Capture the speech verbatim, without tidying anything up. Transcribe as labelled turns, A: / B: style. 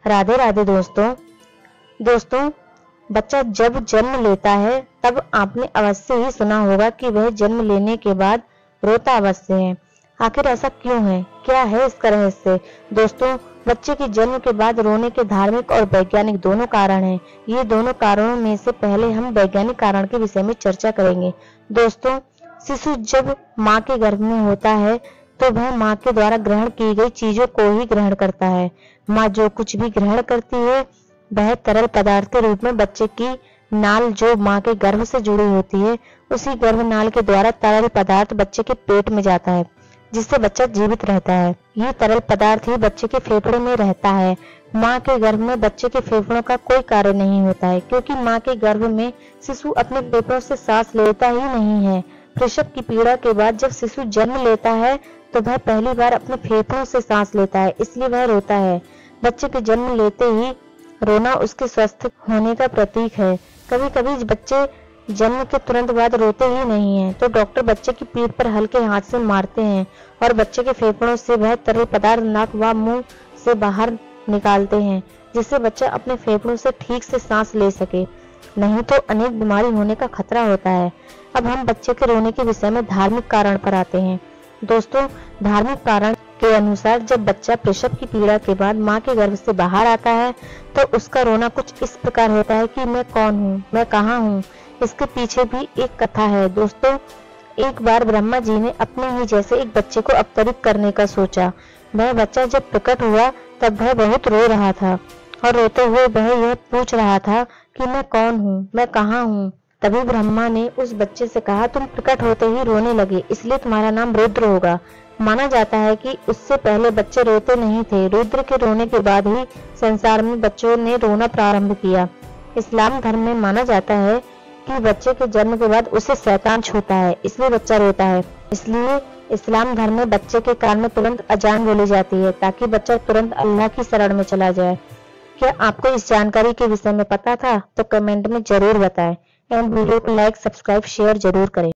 A: राधे राधे दोस्तों दोस्तों बच्चा जब जन्म लेता है तब आपने अवश्य ही सुना होगा कि वह जन्म लेने के बाद रोता अवश्य है। आखिर ऐसा क्यों है, क्या है इसका रहस्य? दोस्तों, बच्चे के जन्म के बाद रोने के धार्मिक और वैज्ञानिक दोनों कारण हैं। ये दोनों कारणों में से पहले हम वैज्ञानिक कारण के विषय में चर्चा करेंगे। दोस्तों, शिशु जब माँ के गर्भ में होता है तो वह माँ के द्वारा ग्रहण की गई चीजों को ही ग्रहण करता है। माँ जो कुछ भी ग्रहण करती है वह तरल पदार्थ के रूप में बच्चे की नाल जो माँ के गर्भ से जुड़ी होती है उसी गर्भ नाल के द्वारा तरल पदार्थ बच्चे के पेट में जाता है, जिससे बच्चा जीवित रहता है। यह तरल पदार्थ ही बच्चे के फेफड़े में रहता है। माँ के गर्भ में बच्चे के फेफड़ों का कोई कार्य नहीं होता है, क्योंकि माँ के गर्भ में शिशु अपने फेफड़ों से सांस लेता ही नहीं है। प्रसव की पीड़ा के बाद जब शिशु जन्म लेता है तो वह पहली बार अपने फेफड़ों से सांस लेता है, इसलिए वह रोता है। बच्चे के जन्म लेते ही रोना उसके स्वस्थ होने का प्रतीक है। कभी कभी बच्चे जन्म के तुरंत बाद रोते ही नहीं हैं, तो डॉक्टर बच्चे की पीठ पर हल्के हाथ से मारते हैं और बच्चे के फेफड़ों से वह तरल पदार्थ नाक व मुंह से बाहर निकालते हैं, जिससे बच्चा अपने फेफड़ों से ठीक से सांस ले सके, नहीं तो अनेक बीमारी होने का खतरा होता है। अब हम बच्चे के रोने के विषय में धार्मिक कारण पर आते हैं। दोस्तों, धार्मिक कारण के अनुसार जब बच्चा प्रसव की पीड़ा के बाद माँ के गर्भ से बाहर आता है तो उसका रोना कुछ इस प्रकार होता है कि मैं कौन हूँ, मैं कहाँ हूँ। इसके पीछे भी एक कथा है। दोस्तों, एक बार ब्रह्मा जी ने अपने ही जैसे एक बच्चे को अवतरित करने का सोचा। वह बच्चा जब प्रकट हुआ तब वह बहुत रो रहा था और रोते हुए वह यह पूछ रहा था कि मैं कौन हूँ, मैं कहाँ हूँ। तभी ब्रह्मा ने उस बच्चे से कहा, तुम प्रकट होते ही रोने लगे, इसलिए तुम्हारा नाम रुद्र होगा। माना जाता है कि उससे पहले बच्चे रोते नहीं थे। रुद्र के रोने के बाद ही संसार में बच्चों ने रोना प्रारंभ किया। इस्लाम धर्म में माना जाता है कि बच्चे के जन्म के बाद उसे शैतान छूता है, इसलिए बच्चा रोता है। इसलिए इस्लाम धर्म में बच्चे के कान में तुरंत अजान बोली जाती है ताकि बच्चा तुरंत अल्लाह की शरण में चला जाए। क्या आपको इस जानकारी के विषय में पता था? तो कमेंट में जरूर बताएं एंड वीडियो को लाइक, सब्सक्राइब, शेयर जरूर करें।